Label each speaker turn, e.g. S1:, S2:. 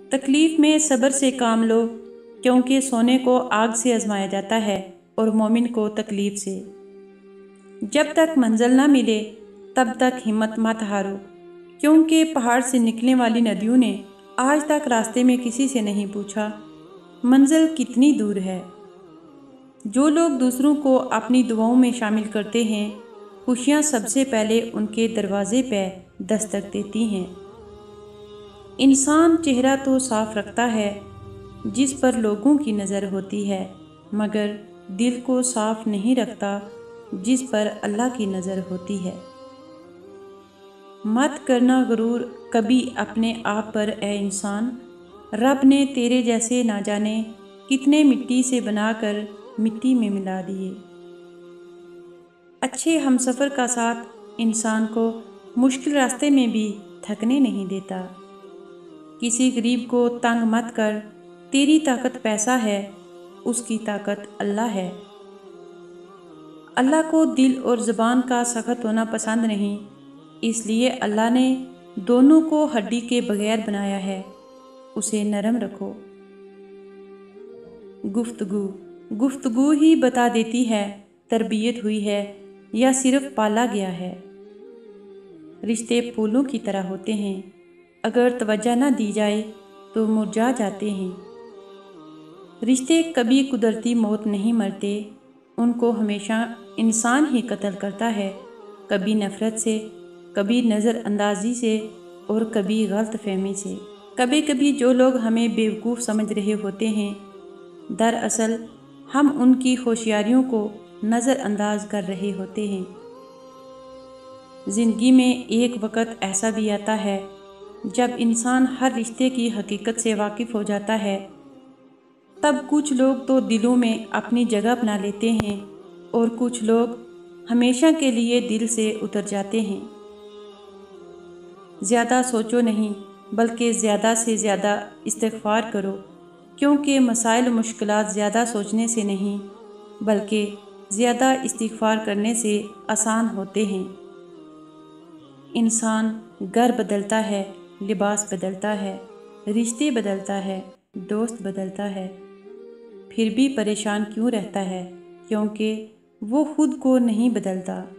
S1: تکلیف میں صبر سے کام لو، کیونکہ سونے کو آگ سے آزمایا جاتا ہے اور مومن کو تکلیف سے۔ جب تک منزل نہ ملے تب تک ہمت مت ہارو، کیونکہ پہاڑ سے نکلنے والی ندیوں نے آج تک راستے میں کسی سے نہیں پوچھا منزل کتنی دور ہے۔ جو لوگ دوسروں کو اپنی دعاؤں میں شامل کرتے ہیں، خوشیاں سب سے پہلے ان کے دروازے پہ دستک دیتی ہیں۔ انسان چہرہ تو صاف رکھتا ہے جس پر لوگوں کی نظر ہوتی ہے، مگر دل کو صاف نہیں رکھتا جس پر اللہ کی نظر ہوتی ہے۔ مت کرنا غرور کبھی اپنے آپ پر اے انسان، رب نے تیرے جیسے نہ جانے کتنے مٹی سے بنا کر مٹی میں ملا دیے۔ اچھے ہمسفر کا ساتھ انسان کو مشکل راستے میں بھی تھکنے نہیں دیتا۔ کسی غریب کو تنگ مت کر، تیری طاقت پیسہ ہے، اس کی طاقت اللہ ہے۔ اللہ کو دل اور زبان کا سخت ہونا پسند نہیں، اس لیے اللہ نے دونوں کو ہڈی کے بغیر بنایا ہے، اسے نرم رکھو۔ گفتگو ہی بتا دیتی ہے تربیت ہوئی ہے یا صرف پالا گیا ہے۔ رشتے پھولوں کی طرح ہوتے ہیں، اگر توجہ نہ دی جائے تو مرجھا جاتے ہیں۔ رشتے کبھی قدرتی موت نہیں مرتے، ان کو ہمیشہ انسان ہی قتل کرتا ہے، کبھی نفرت سے، کبھی نظر اندازی سے اور کبھی غلط فہمی سے۔ کبھی کبھی جو لوگ ہمیں بیوقوف سمجھ رہے ہوتے ہیں، دراصل ہم ان کی ہوشیاریوں کو نظر انداز کر رہے ہوتے ہیں۔ زندگی میں ایک وقت ایسا بھی آتا ہے جب انسان ہر رشتے کی حقیقت سے واقف ہو جاتا ہے، تب کچھ لوگ تو دلوں میں اپنی جگہ بنا لیتے ہیں اور کچھ لوگ ہمیشہ کے لیے دل سے اتر جاتے ہیں۔ زیادہ سوچو نہیں، بلکہ زیادہ سے زیادہ استغفار کرو، کیونکہ مسائل و مشکلات زیادہ سوچنے سے نہیں بلکہ زیادہ استغفار کرنے سے آسان ہوتے ہیں۔ انسان گھر بدلتا ہے، لباس بدلتا ہے، رشتے بدلتا ہے، دوست بدلتا ہے، پھر بھی پریشان کیوں رہتا ہے؟ کیونکہ وہ خود کو نہیں بدلتا۔